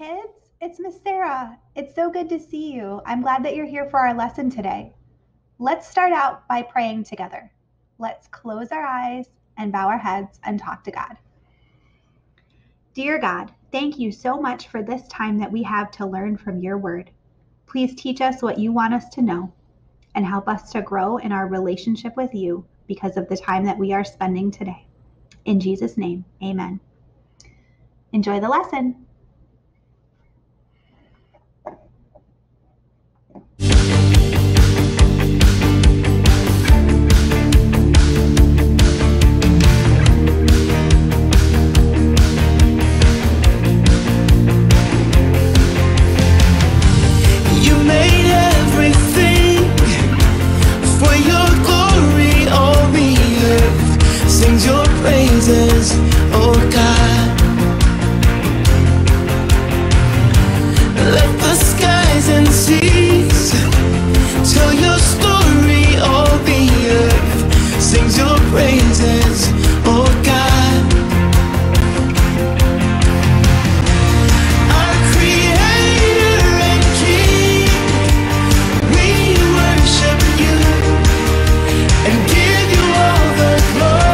kids. It's Miss Sarah. It's so good to see you. I'm glad that you're here for our lesson today. Let's start out by praying together. Let's close our eyes and bow our heads and talk to God. Dear God, thank you so much for this time that we have to learn from your word. Please teach us what you want us to know and help us to grow in our relationship with you because of the time that we are spending today. In Jesus' name, amen. Enjoy the lesson. Oh God, let the skies and seas tell your story. All the earth sings your praises. Oh God, our Creator and King, we worship you and give you all the glory.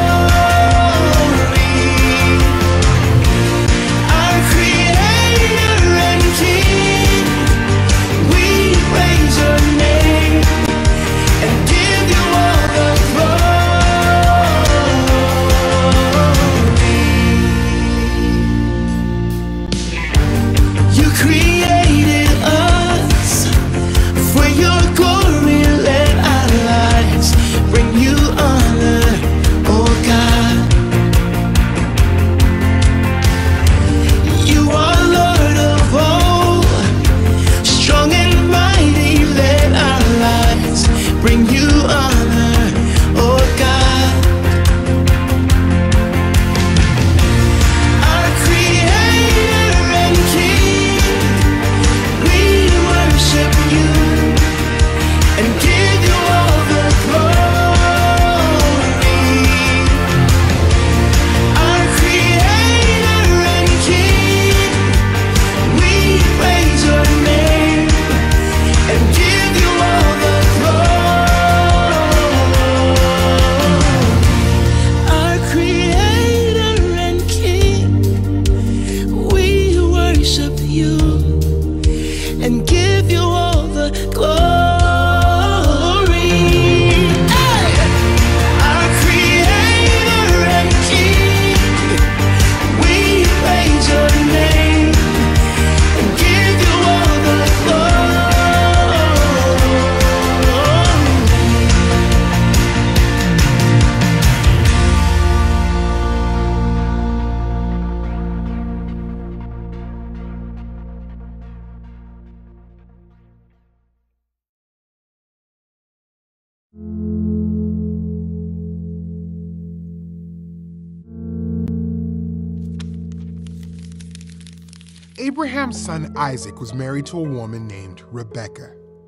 Abraham's son Isaac was married to a woman named Rebekah.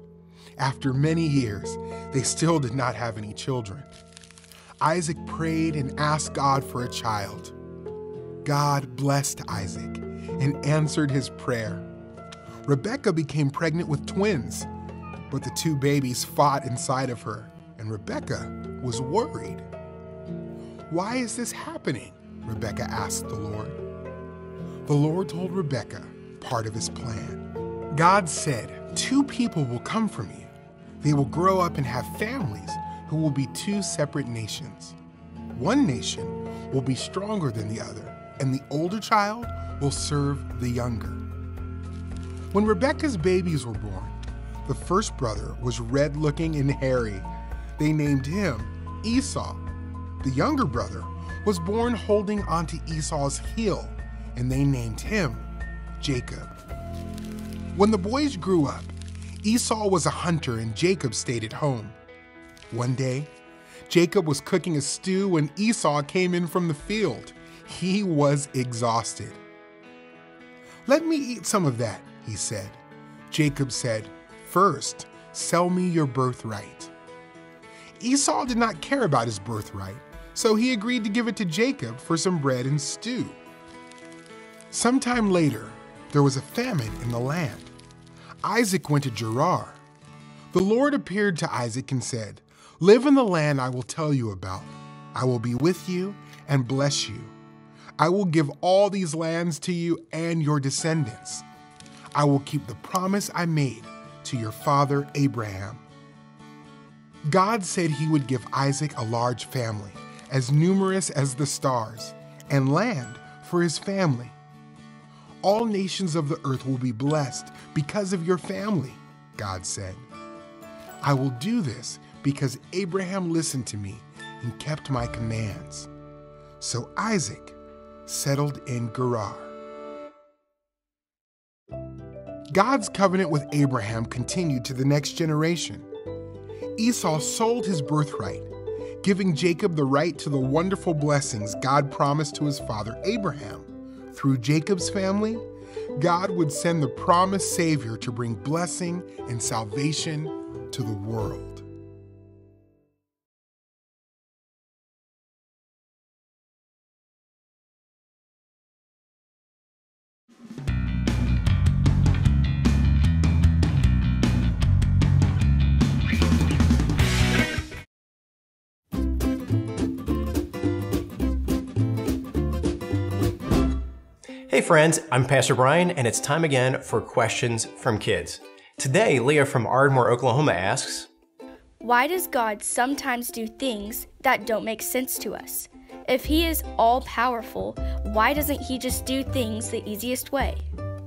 After many years, they still did not have any children. Isaac prayed and asked God for a child. God blessed Isaac and answered his prayer. Rebekah became pregnant with twins, but the two babies fought inside of her, and Rebekah was worried. "Why is this happening?" Rebekah asked the Lord. The Lord told Rebekah part of his plan. God said, "Two people will come from you. They will grow up and have families who will be two separate nations. One nation will be stronger than the other, and the older child will serve the younger." When Rebekah's babies were born, the first brother was red-looking and hairy. They named him Esau. The younger brother was born holding onto Esau's heel, and they named him Jacob. When the boys grew up, Esau was a hunter and Jacob stayed at home. One day, Jacob was cooking a stew when Esau came in from the field. He was exhausted. "Let me eat some of that," he said. Jacob said, "First, sell me your birthright." Esau did not care about his birthright, so he agreed to give it to Jacob for some bread and stew. Sometime later, there was a famine in the land. Isaac went to Gerar. The Lord appeared to Isaac and said, "Live in the land I will tell you about. I will be with you and bless you. I will give all these lands to you and your descendants. I will keep the promise I made to your father Abraham." God said he would give Isaac a large family, as numerous as the stars, and land for his family. "All nations of the earth will be blessed because of your family," God said. "I will do this because Abraham listened to me and kept my commands." So Isaac settled in Gerar. God's covenant with Abraham continued to the next generation. Esau sold his birthright, giving Jacob the right to the wonderful blessings God promised to his father Abraham. Through Jacob's family, God would send the promised Savior to bring blessing and salvation to the world. Hey friends, I'm Pastor Brian, and it's time again for questions from kids. Today, Leah from Ardmore, Oklahoma asks, why does God sometimes do things that don't make sense to us? If He is all-powerful, why doesn't He just do things the easiest way?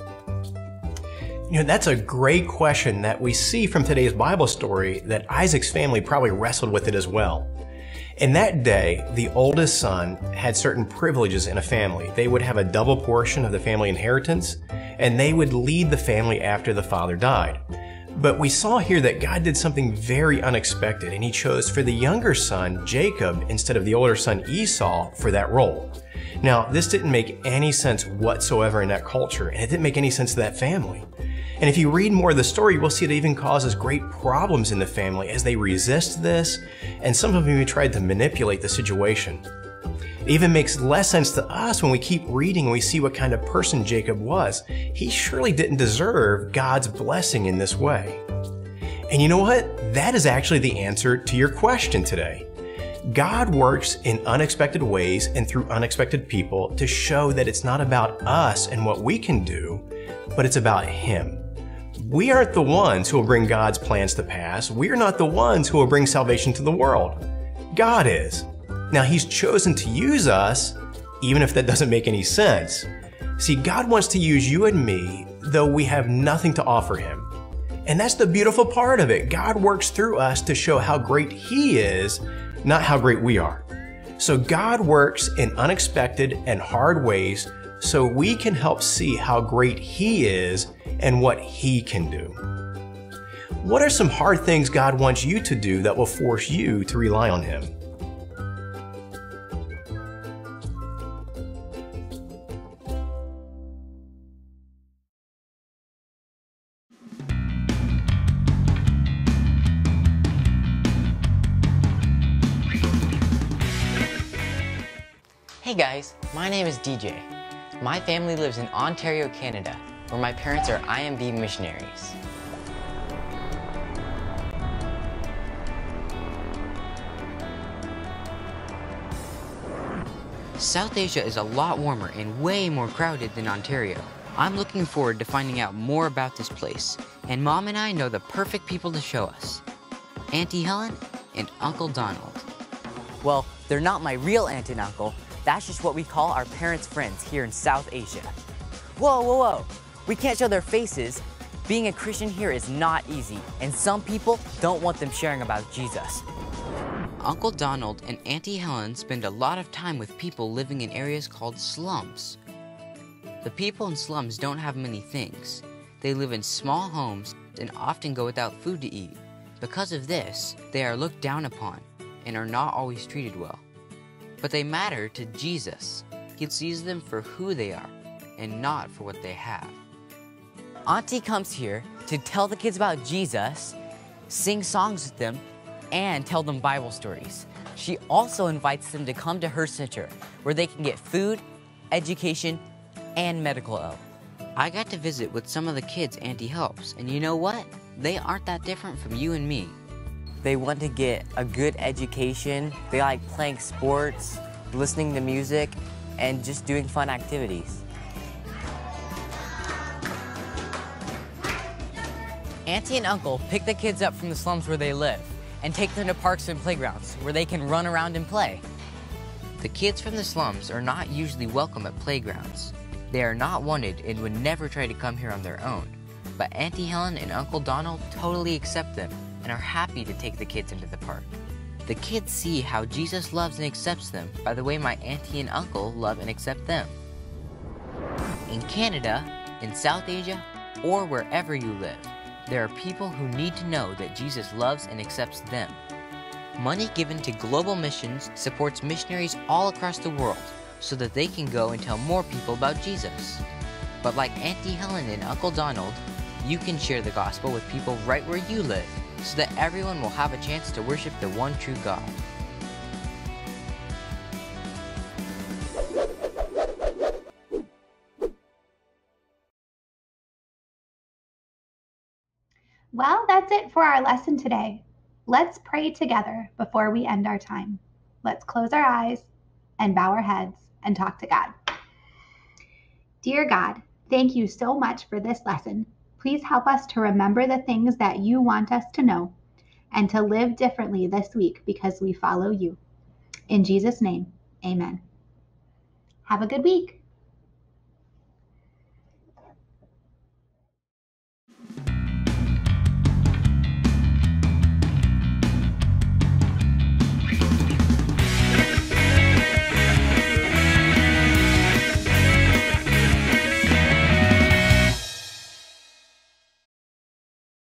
That's a great question that we see from today's Bible story that Isaac's family probably wrestled with it as well. In that day, the oldest son had certain privileges in a family. They would have a double portion of the family inheritance, and they would lead the family after the father died. But we saw here that God did something very unexpected, and He chose for the younger son, Jacob, instead of the older son, Esau, for that role. Now, this didn't make any sense whatsoever in that culture, and it didn't make any sense to that family. And if you read more of the story, you will see it even causes great problems in the family as they resist this, and some of them even tried to manipulate the situation. It even makes less sense to us when we keep reading and we see what kind of person Jacob was. He surely didn't deserve God's blessing in this way. And you know what? That is actually the answer to your question today. God works in unexpected ways and through unexpected people to show that it's not about us and what we can do, but it's about Him. We aren't the ones who will bring God's plans to pass. We are not the ones who will bring salvation to the world. God is. Now, He's chosen to use us, even if that doesn't make any sense. See, God wants to use you and me, though we have nothing to offer Him. And that's the beautiful part of it. God works through us to show how great He is, not how great we are. So God works in unexpected and hard ways so we can help see how great He is and what He can do. What are some hard things God wants you to do that will force you to rely on Him? Hey guys, my name is DJ. My family lives in Ontario, Canada, where my parents are IMB missionaries. South Asia is a lot warmer and way more crowded than Ontario. I'm looking forward to finding out more about this place, and Mom and I know the perfect people to show us. Auntie Helen and Uncle Donald. Well, they're not my real aunt and uncle. That's just what we call our parents' friends here in South Asia. Whoa, whoa, whoa. We can't show their faces. Being a Christian here is not easy, and some people don't want them sharing about Jesus. Uncle Donald and Auntie Helen spend a lot of time with people living in areas called slums. The people in slums don't have many things. They live in small homes and often go without food to eat. Because of this, they are looked down upon and are not always treated well. But they matter to Jesus. He sees them for who they are and not for what they have. Auntie comes here to tell the kids about Jesus, sing songs with them, and tell them Bible stories. She also invites them to come to her center, where they can get food, education, and medical help. I got to visit with some of the kids Auntie helps, and you know what? They aren't that different from you and me. They want to get a good education. They like playing sports, listening to music, and just doing fun activities. Auntie and Uncle pick the kids up from the slums where they live and take them to parks and playgrounds where they can run around and play. The kids from the slums are not usually welcome at playgrounds. They are not wanted and would never try to come here on their own. But Auntie Helen and Uncle Donald totally accept them and are happy to take the kids into the park. The kids see how Jesus loves and accepts them by the way my auntie and uncle love and accept them. In Canada, in South Asia, or wherever you live, there are people who need to know that Jesus loves and accepts them. Money given to global missions supports missionaries all across the world so that they can go and tell more people about Jesus. But like Auntie Helen and Uncle Donald, you can share the gospel with people right where you live so that everyone will have a chance to worship the one true God. Well, that's it for our lesson today. Let's pray together before we end our time. Let's close our eyes and bow our heads and talk to God. Dear God, thank you so much for this lesson. Please help us to remember the things that you want us to know and to live differently this week because we follow you. In Jesus' name, amen. Have a good week.